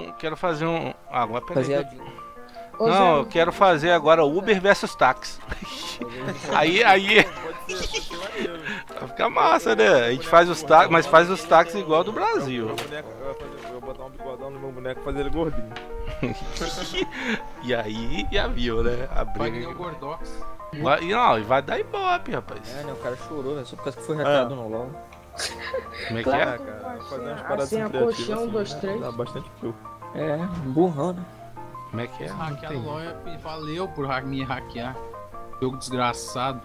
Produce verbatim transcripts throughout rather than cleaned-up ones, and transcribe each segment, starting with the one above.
um. Quero fazer um. Ah, agora peraí. Ô, Não, Zé, eu quero fazer agora Uber versus táxi. Aí, aí. Vai ficar massa, né? A gente faz os táxis, mas faz os táxis igual do Brasil. Eu vou botar um bigodão no meu boneco e fazer ele gordinho. E aí, já viu, né? A Vai briga. ganhar o Gordox. Vai, não, vai dar ibope, rapaz. É, né? O cara chorou, velho, só por causa que foi hackeado no LoL. Como é que Claro. é? Ah, cara, fazer umas Assim, paradas assim, a criativas colchão, assim, dois, né? três. Dá bastante fio. É, burrão, né? Como é que é? Não Hackeado entendi. LOL é- valeu por ha- me hackear. Jogo desgraçado.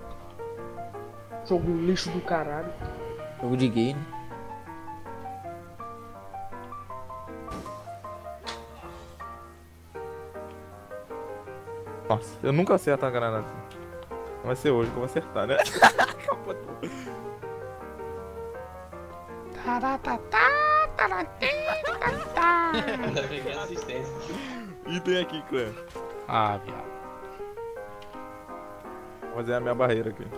Jogo lixo do caralho. Jogo de gay, né? Nossa, eu nunca acerto a granada. Vai ser hoje que eu vou acertar, né? Ainda peguei assistência. E tem aqui, Clã. Ah, viado. Vou fazer a minha barreira aqui.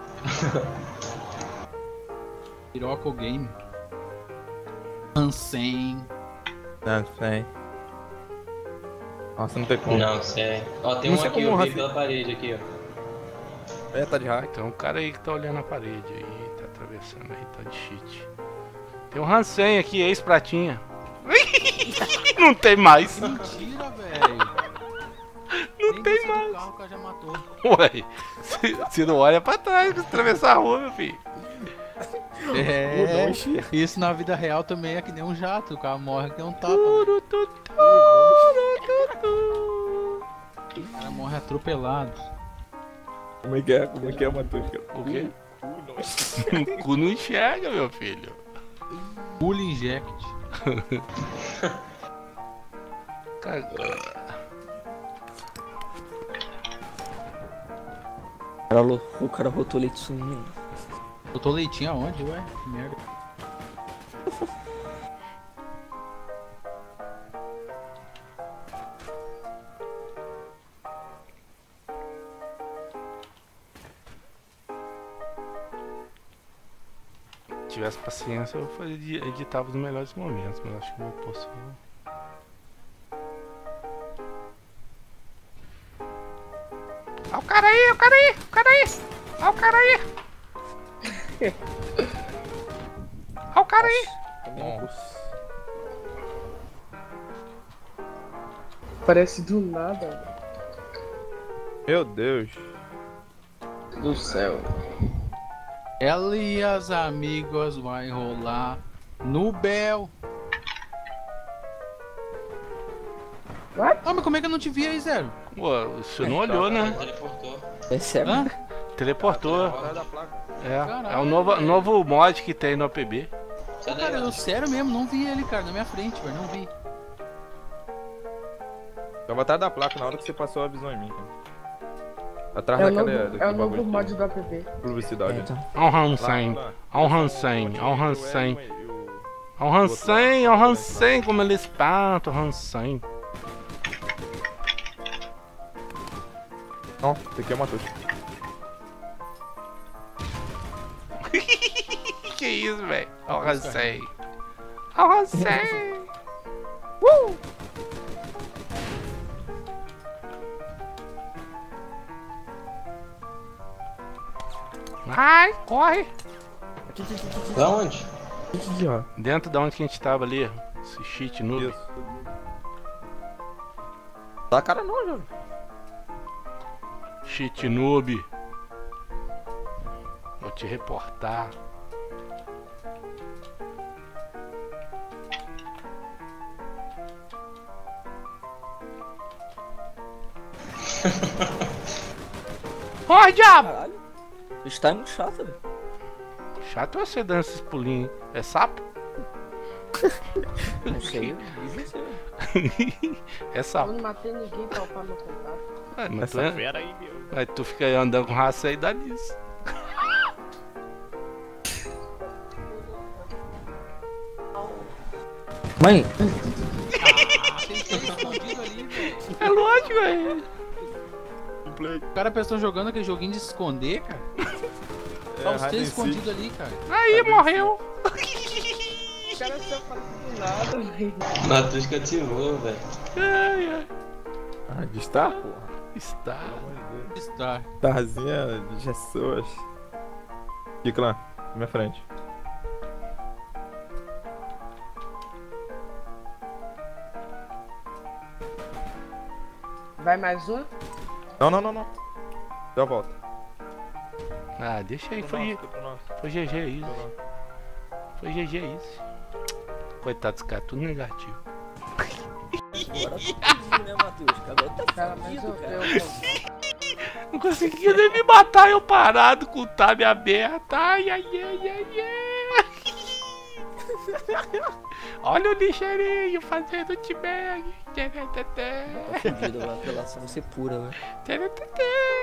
Piroco Game. Ansem. Não, sei. Nossa, não tem como. Não sei. Ó, tem Não um sei aqui, como eu vi raci- pela parede aqui, ó. É, tá de hack. Tem um cara aí que tá olhando a parede aí, tá atravessando aí, tá de cheat. Tem um Hansen aqui, ex-pratinha. Não tem mais. Mentira, velho. Não Nem tem desceu do mais. carro, o cara já matou. Ué, se, se não olha pra trás pra atravessar a rua, meu filho. É, isso na vida real também é que nem um jato, o cara morre que nem um tapa. né? Turu, tu, turu, tu, tu. O cara morre atropelado. Como é que é? Como é que é, Matusca? O quê? O cu não enxerga, meu filho. Bully inject. Cara, O cara, lo- o cara botou leite sumindo. Botou leitinho aonde, ué? Que merda. se tivesse paciência, eu fazia, editava os melhores momentos, mas acho que eu posso. Olha o cara aí, o cara aí, o cara aí! Olha o cara aí! Olha o cara aí! Nossa. Parece do nada, Meu Deus. do céu. Ela e as amigas vai rolar no Bel. What? Ah, mas como é que eu não te vi aí, Zero? Pô, você não olhou, né? Teleportou. É sério? Hã? Teleportou. Atrás da placa. É, é Caralho, o novo, velho. novo mod que tem no A P B. Sai daí, Cara, eu Matheus. sério mesmo, não vi ele, cara, na minha frente, velho, não vi. Tava atrás da placa na hora que você passou a visão em mim, cara. Atrás É o novo, daquela. é o daquele novo bagulho mod de do app. publicidade. É, então. Olha o Lá, Hansen, lá. olha o Hansen, olha o Hansen. E o- Olha o Hansen, olha o Hansen, como ele espanta o Hansen. Não, esse aqui é uma touch. Que isso, velho? Olha o Hansen. Olha o Hansen. Uh! Vai, corre! Da onde? Aqui, ó. Dentro da onde que a gente tava ali, esse cheat noob. Isso. Dá a cara não, jovem. Cheat noob. Vou te reportar. Corre, diabo! Caralho. Isso tá muito chato, velho. Chato é você dando esses pulinhos. É sapo? Não sei, dizem ser. É Eu sapo. não matei ninguém pra upar meu contato. É, mas, tu, Essa é- fera aí, meu. mas tu fica aí andando com raça aí, dá nisso. Mãe, Ah, tem que ser escondido ali, velho. É lógico, velho. O cara pensou jogando aquele joguinho de se esconder, cara. Tá os hide três and seek. escondidos ali, cara. Aí, morreu. cara só fala do nada, velho. Matheus cativou, velho. Ai, ai. Ah, de Star, porra. Está. Pelo amor de Deus. Star. Starzinha de Jesus. Fica lá, na minha frente. Vai mais um? Não, não, não, não. Dá a volta. Ah, deixa aí, Pro foi, nosso, pro nosso, foi G G pro isso. nosso. Foi G G isso. Coitado dos caras, tudo negativo. Agora tá fudido, né, Matheus? Cabelo tá Cara, mas fudido, eu, cara. eu, Não conseguia nem me matar, eu parado com o tab aberto. Ai, ai, ai, ai, ai. Olha o lixeirinho fazendo t-bag. Tá fudido, a apelação vai ser pura, velho. Tcharam-tã-tã.